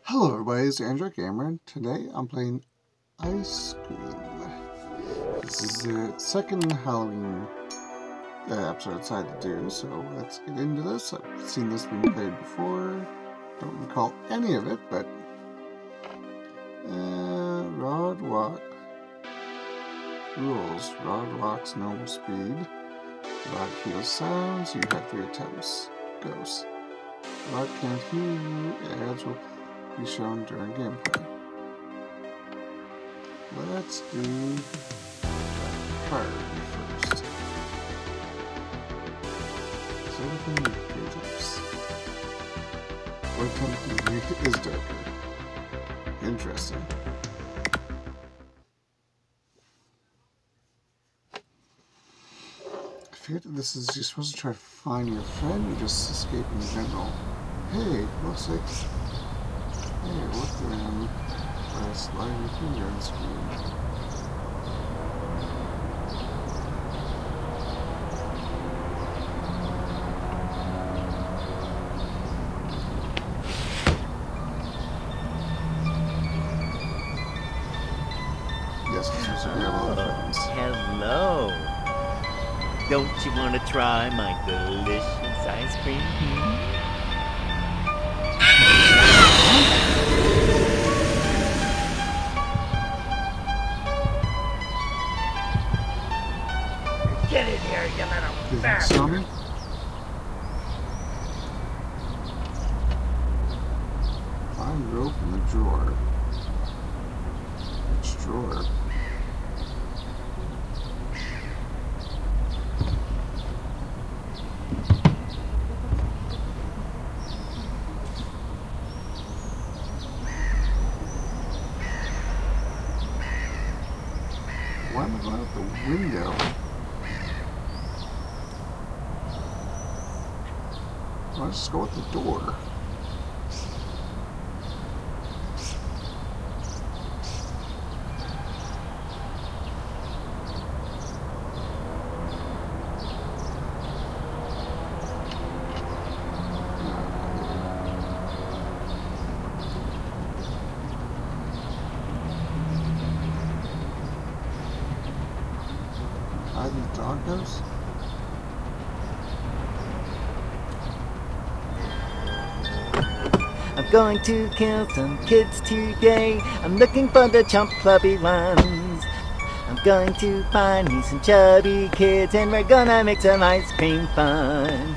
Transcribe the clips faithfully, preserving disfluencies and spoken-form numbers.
Hello everybody, it's Andrew Cameron. Today I'm playing Ice Cream. This is the second Halloween uh, episode I decided to do, so let's get into this. I've seen this being played before. Don't recall any of it, but... Uh, Rod Walk. Rules. Rod walks normal speed. Rod feels sounds. You have three attempts. Ghosts. Rod can't hear you. Ads will be shown during gameplay. Let's do the card first. So everything with three attempts. What attempt is darker? Interesting. I forget that this is, you're supposed to try to find your friend or just escape in general. Hey, looks like... Hey, look around by sliding your finger on the screen. Yes, it's supposed to be all the friends. Hello. Don't you want to try my delicious ice cream? Get in here, you little bastard! Saw me? Find rope in the drawer. Which drawer? Why am I going out the window? Why don't I just go out the door? Hide in the doghouse? I'm going to kill some kids today. I'm looking for the chump clubby ones. I'm going to find me some chubby kids and we're gonna make some ice cream fun.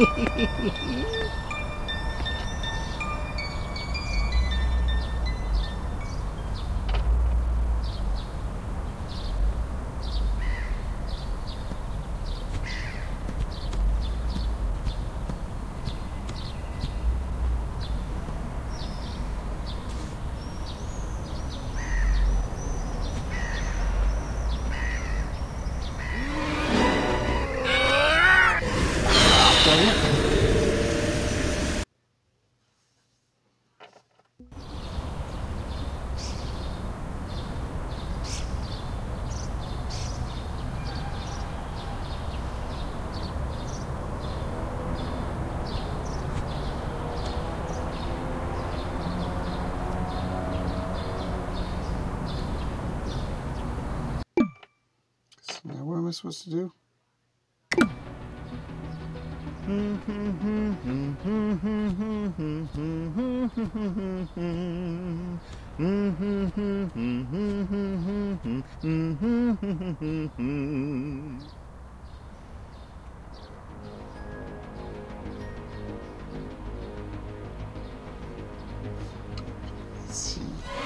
Now what am I supposed to do? Let's see.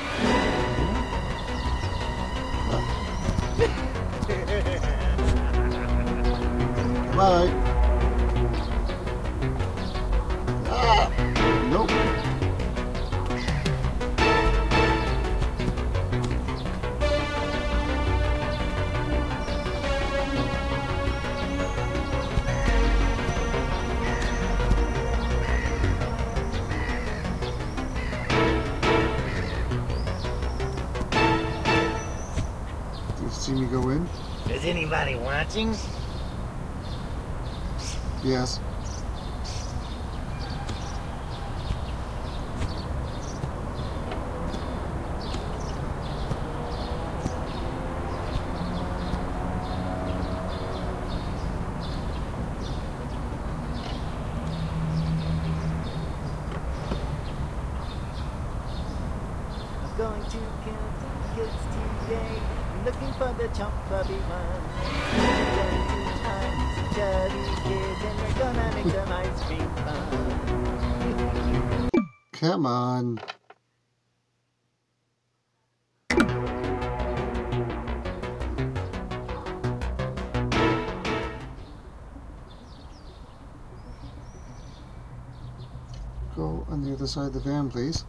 Bye. Ah! Nope. Do you see me go in? Is anybody watching? Yes. today. I'm looking for the chump clubby ones. I'm going to find some chubby kids and we're gonna make some ice cream fun. Come on. Go on the other side of the van, please.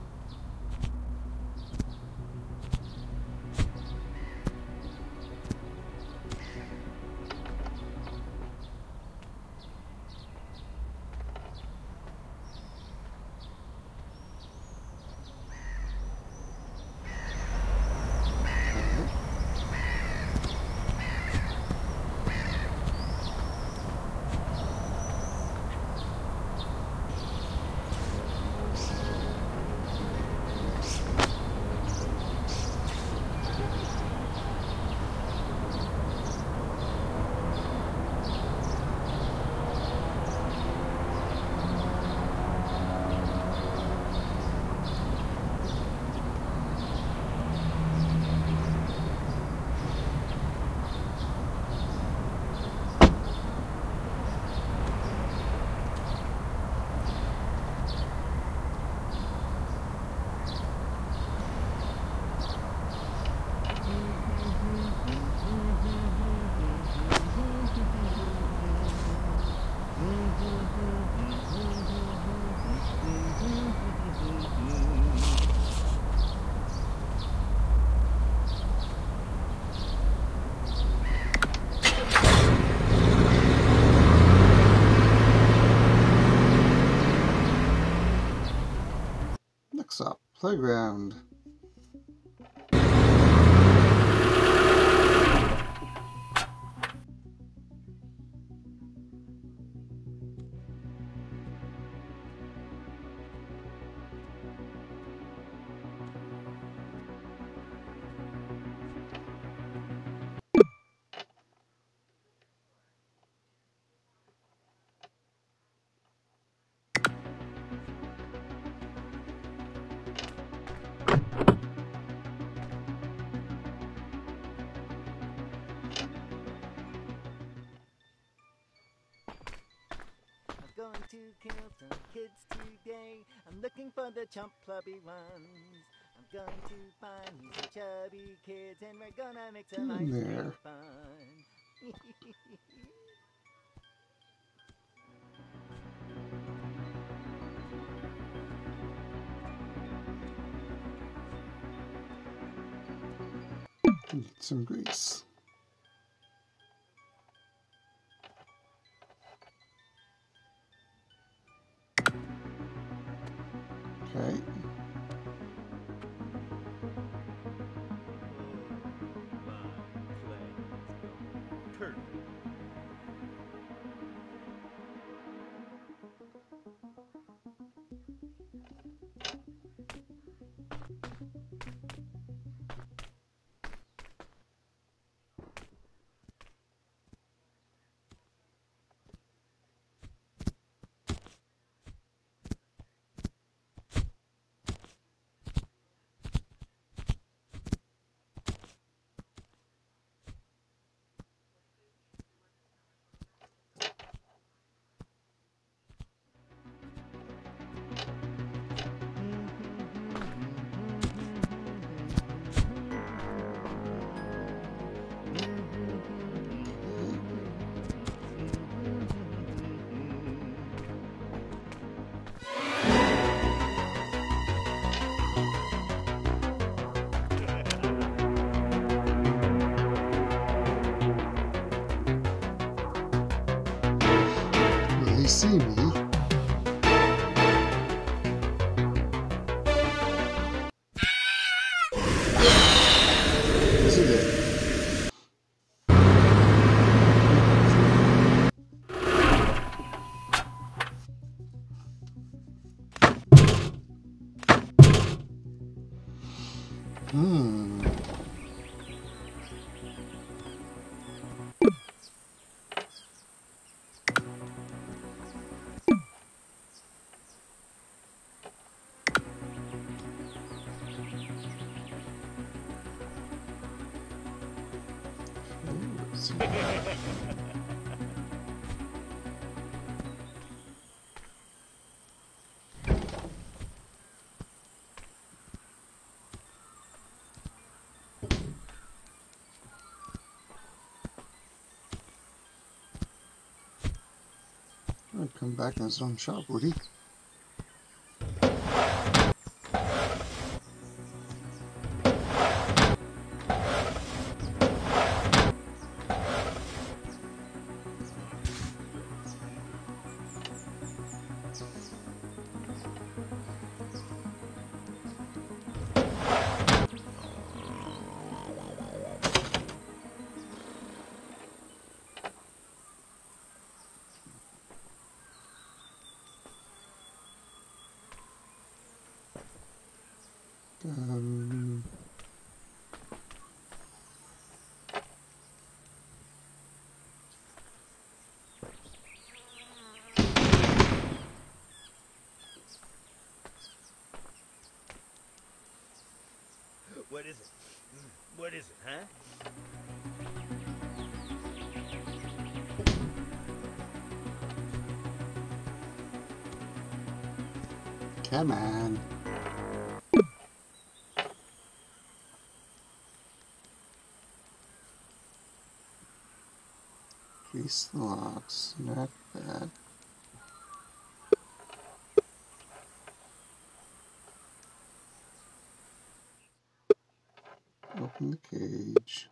Next up, playground. Going to kill some kids today. I'm looking for the chump clubby ones. I'm going to find me some chubby kids and we're gonna make some ice cream fun. Need some grease. Okay. Perfect. Will he see me? Yes, he did. Hmm. I'll come back in his own shop, would he? Um, What is it? What is it, huh? come on. Grease the locks, not bad. Open the cage.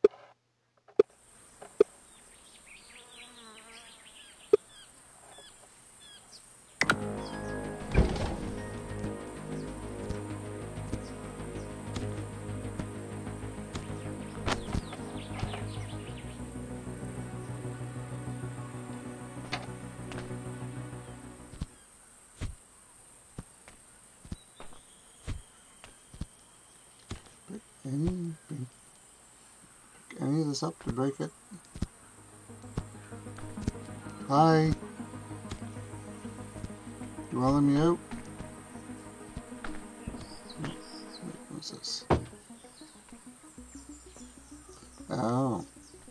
Any, pick any of this up to break it. Hi. You want to let me out? Wait, what's this? Oh.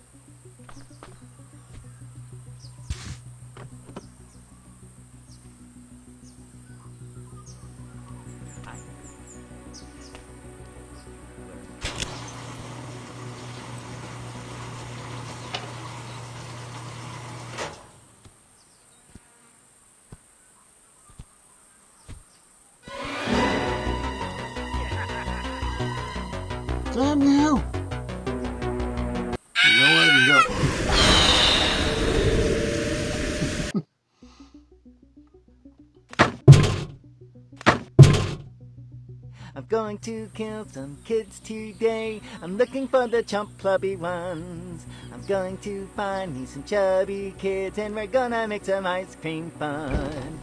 Damn you! There's nowhere to go. I'm going to kill some kids today. I'm looking for the chump clubby ones. I'm going to find me some chubby kids, and we're gonna make some ice cream fun.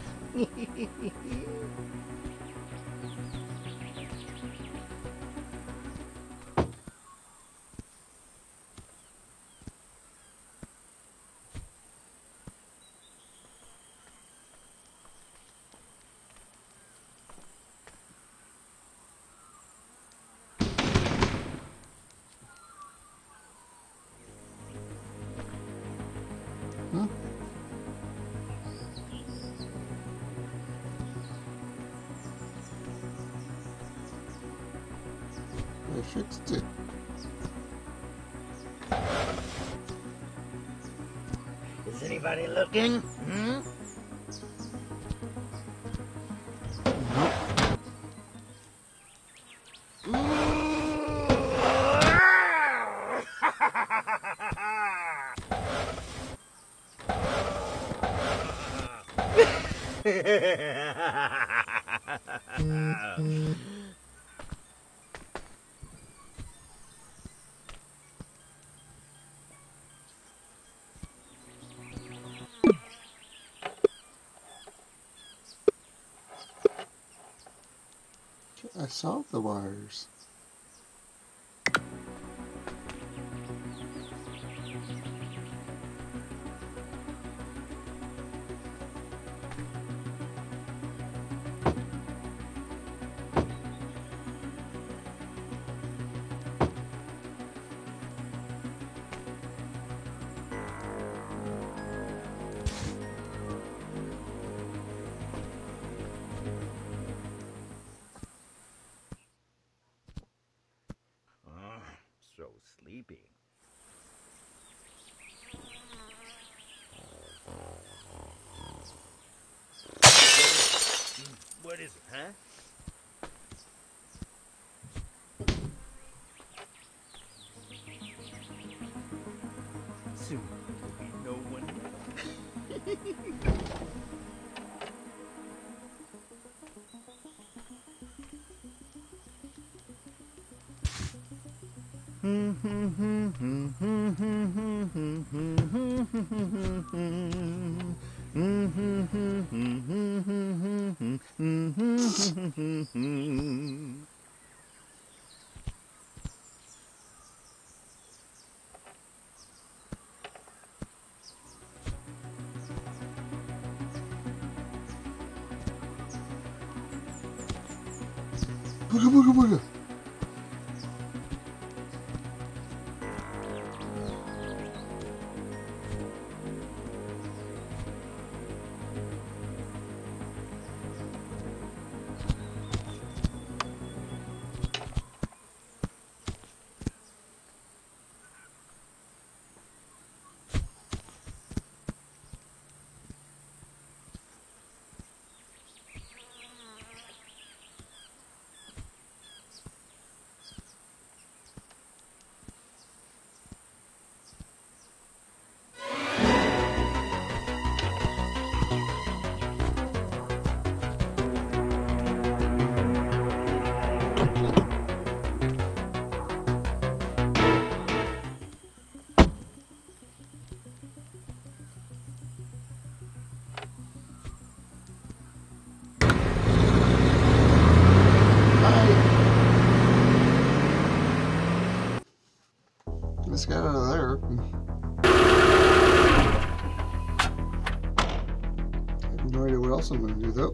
Huh? I fixed it. Is anybody looking? Hmm? I solved the wires. is it, huh? Soon there'll be no one left. Booga booga booga. Let's get out of there. I have no idea what else I'm going to do though.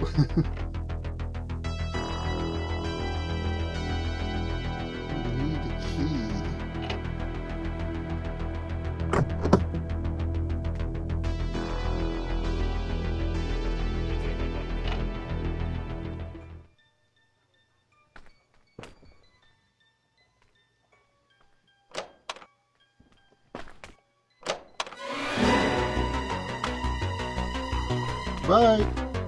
I need a key. Bye.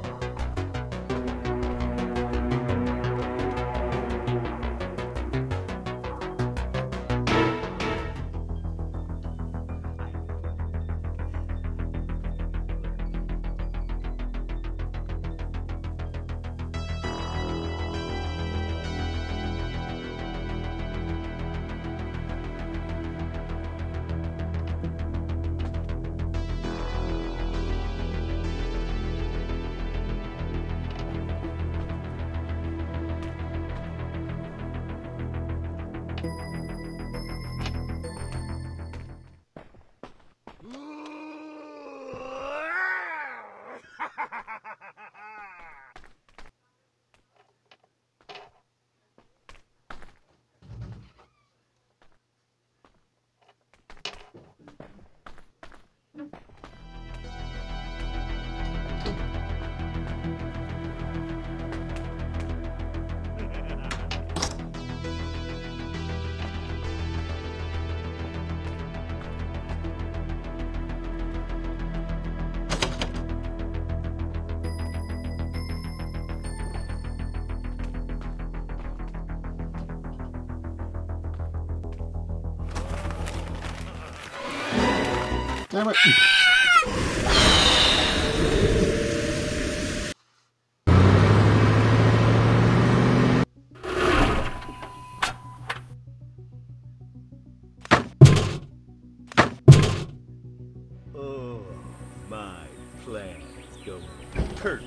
Damn it. Oh, my plan is going perfect.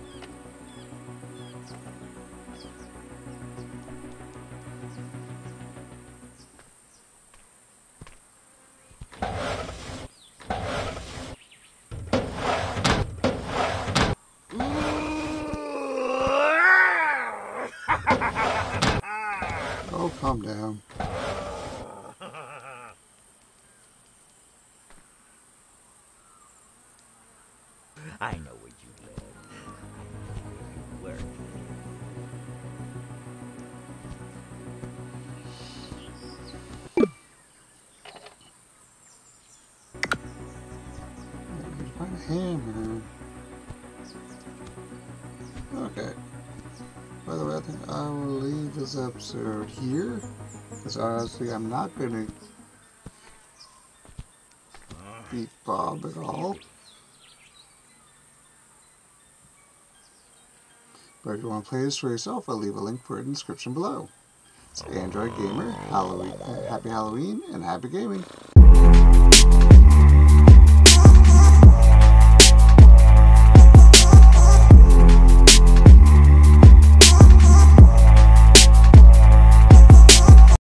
Oh, calm down. I know where you live. I know where you work. Find a hammer. Okay. So I think I will leave this episode here, because honestly I'm not going to beat Bob at all. But if you want to play this for yourself, I'll leave a link for it in the description below. It's Android Gamer, Halloween, uh, happy Halloween, and happy gaming!